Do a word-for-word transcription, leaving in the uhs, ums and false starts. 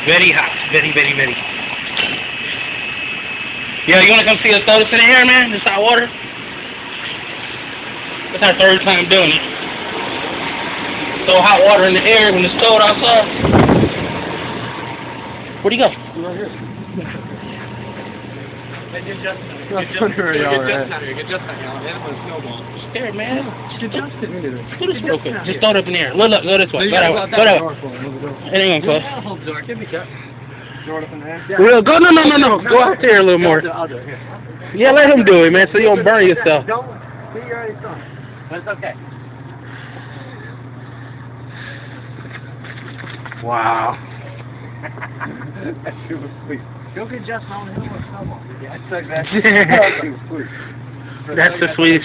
Very hot. Very, very, very. Yeah, you want to come see us throw this in the air, man? This hot water? That's our third time doing it. Throw hot water in the air when it's cold outside. Where'd he go? Right here. Hey, get Justin. That's Get Justin. where y'all Get are Justin at. out here. Get Justin out here. Hit him with a snowball. There, man. Get Justin into this. Do this real quick. Just throw it up in the air. Look, look, go this way. Go that way. Go that way. It ain't gonna close. Hold the door. Give me cut. Throw it up in the air. Real, go, no, no, no, no. Go out there a little more. I'll do it. Here. Yeah, let him do it, man, so you don't burn yourself. Don't. See, you already saw it. But it's okay. Wow. That shit was sweet. Go get Justin on the hill with a snowball. Yeah, I took that. That was sweet. That's the sweetest.